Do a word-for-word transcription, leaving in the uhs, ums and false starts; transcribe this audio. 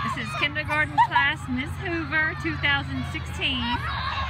This is kindergarten class, Miss Hoover, two thousand sixteen.